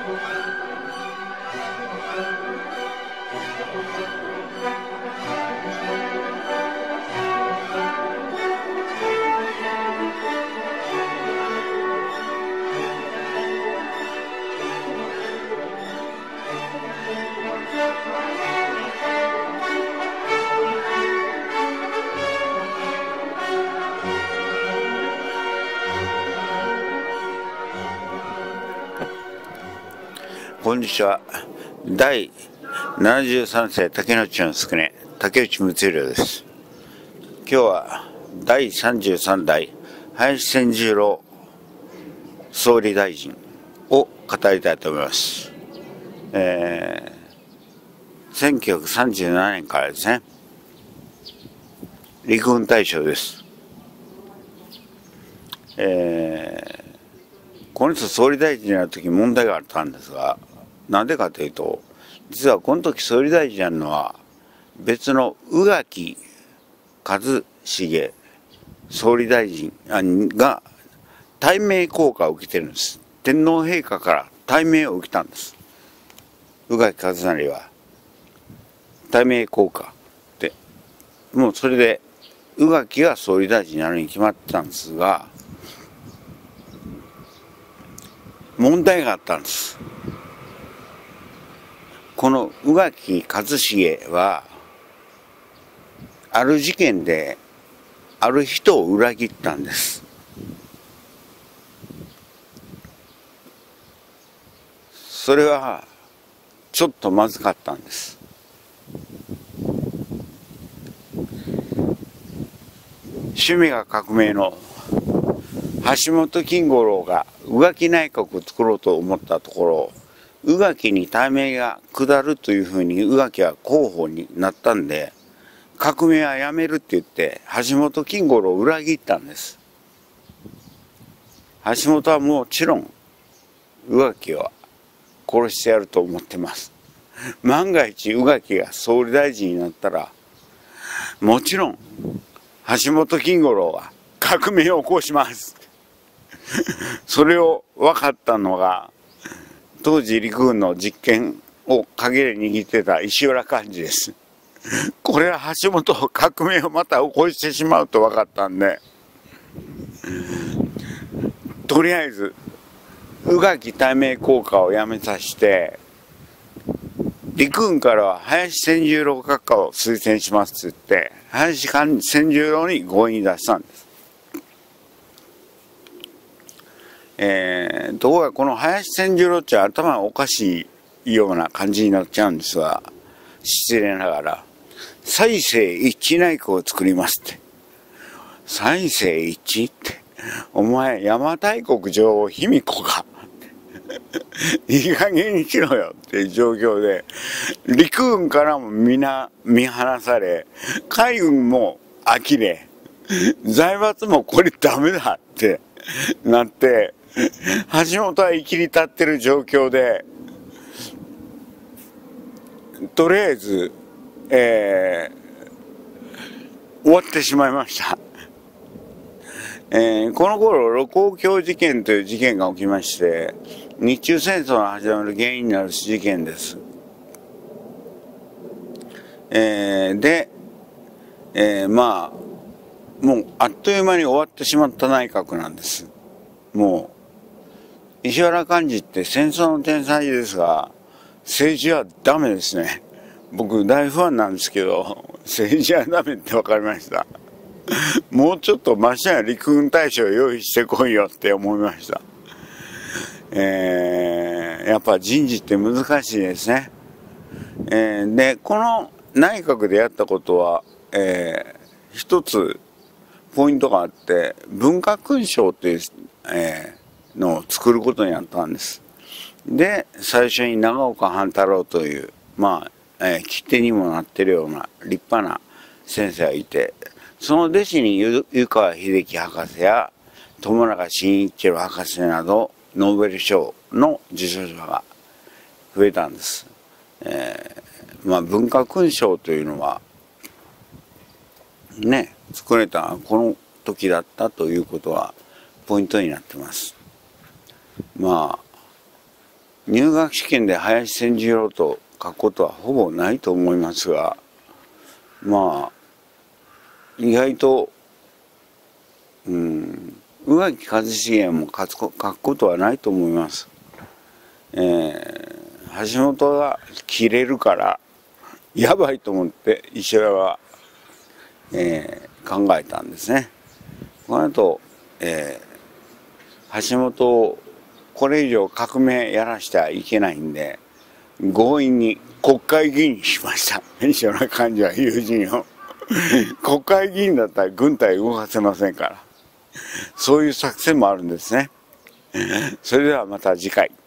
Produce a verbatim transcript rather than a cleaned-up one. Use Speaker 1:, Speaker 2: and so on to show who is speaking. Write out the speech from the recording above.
Speaker 1: こんにちは。だいななじゅうさんせい竹野内の宿根、竹内睦弘です。今日はだいさんじゅうさんだい林千十郎総理大臣を語りたいと思います。えー、せんきゅうひゃくさんじゅうななねんからですね、陸軍大将です。えー、この人総理大臣になるとき問題があったんですが、なんでかというと、実はこの時総理大臣になるのは別の宇垣一茂総理大臣が大命降下を受けてるんです。天皇陛下から大命を受けたんです。宇垣一成は大命降下で、もうそれで宇垣が総理大臣になるに決まってたんですが、問題があったんです。この宇垣一茂はある事件である人を裏切ったんです。それはちょっとまずかったんです。趣味が革命の橋本金五郎が宇垣内閣を作ろうと思ったところ、宇垣に大命が下るというふうに宇垣は候補になったんで、革命はやめるって言って橋本金五郎を裏切ったんです。橋本はもちろん宇垣は殺してやると思ってます。万が一宇垣が総理大臣になったら、もちろん橋本金五郎は革命を起こします。それを分かったのが当時陸軍の実権を陰で握ってた石浦幹事です。これは橋本革命をまた起こしてしまうと分かったんで、とりあえず宇垣大命降下をやめさせて、陸軍からは林千十郎閣下を推薦しますって言って林千十郎に合意に出したんです。えー、ところがこの林千十郎っちゃ頭がおかしいような感じになっちゃうんですが、失礼ながら西征一致内閣を作りますって。西征一致って、お前邪馬台国女王卑弥呼かいい加減にしろよっていう状況で、陸軍からも皆見放され、海軍も呆れ、財閥もこれダメだってなって、橋本は生きり立ってる状況で、とりあえず、えー、終わってしまいました。えー、この頃盧溝橋事件という事件が起きまして、日中戦争の始まる原因になる事件です。えー、で、えー、まあもうあっという間に終わってしまった内閣なんです。もう石原幹事って戦争の天才ですが、政治はダメですね。僕大ファンなんですけど、政治はダメって分かりました。もうちょっとマシな陸軍大将を用意してこいよって思いました。えー、やっぱ人事って難しいですね。えー、でこの内閣でやったことは、えー、一つポイントがあって、文化勲章っていう、えーのを作ることになったんです。で最初に長岡半太郎という、まあ、えー、切手にもなってるような立派な先生がいて、その弟子に湯川秀樹博士や友永真一郎博士などノーベル賞の受賞者が増えたんです。えー、まあ文化勲章というのはね、作れたこの時だったということはポイントになってます。まあ入学試験で林千十郎と書くことはほぼないと思いますが、まあ意外と、うん、宇垣一茂も書くことはないと思います。えー、橋本が切れるからやばいと思って石原は、えー、考えたんですね。この後、えー、橋本をこれ以上革命やらしてはいけないんで強引に国会議員にしました。石原幹事は友人を国会議員だったら軍隊動かせませんから、そういう作戦もあるんですね。それではまた次回。